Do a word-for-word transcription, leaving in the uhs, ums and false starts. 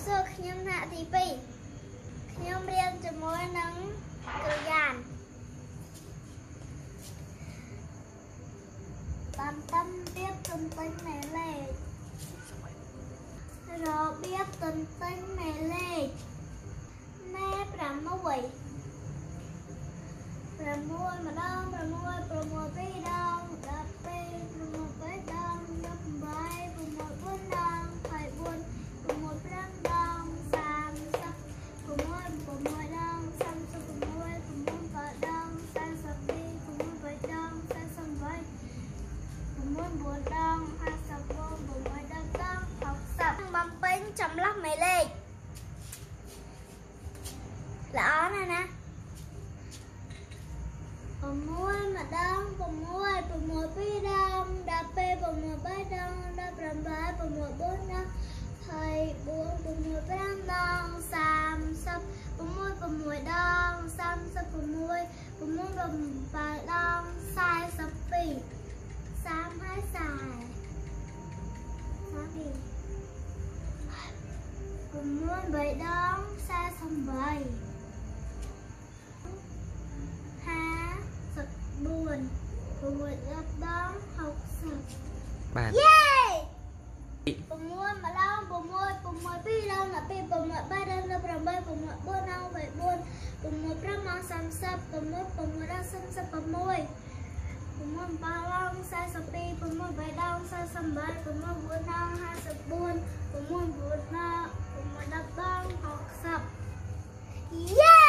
សួរខ្ញុំថ្នាក់ទីពីរខ្ញុំរៀនជាមួយនឹងគ្រូយ៉ានតាមតាមរៀបទន្ទិញមេលេខរបៀបទន្ទិញមេលេខមេប្រាំមួយប្រាំមួយម្ដងប្រាំមួយប្រាំមួយពីរដងដល់ពេលប្រាំមួយបីដងដល់ប្រាំបីប្រាំមួយបួនដងហើយបួនប្រាំមួយប្រាំដងសាមសិបប្រាំមួយប្រាំមួយដងសាមសិបប្រាំមួយប្រាំមួយបីដងសាមសិបពីរប្រាំមួយបីដងសាមសិបបីប្រាំមួយបួនដងហាសិបបួនប្រាំមួយដងដងហកសិបបំពេញចម្លាស់មេលេខល្អណាស់ណាប្រាំមួយម្ដងប្រាំមួយប្រាំមួយពីរដងដល់ពេលប្រាំមួយបីដងដល់ប្រាំបីប្រាំមួយបួនដងហើយបួនប្រាំមួយប្រាំដងសាមសិបប្រាំមួយប្រាំមួយដងសាមសិបប្រាំមួយប្រាំមួយប្រាំបីដងសាយសិបពីរសាមហើយសាយសាពីរប្រាំមួយបីដងសាសិបបីបួនប្រាំមួយដងហកសិបបាទយេប្រាំមួយម្ដងប្រាំមួយប្រាំមួយពីរដងដល់ពេលប្រាំមួយបីដងដល់ប្រាំបីប្រាំមួយបួនដងបីបួនប្រាំមួយប្រាំដងសាមសិបប្រាំមួយប្រាំមួយដងសាមសិបប្រាំមួយប្រាំមួយបីដងសាសិបពីរប្រាំមួយបីដងសាសិបបីប្រាំមួយបួនដងហាសិបបួនប្រាំមួយបួនដងប្រាំមួយដងហកសិបយេ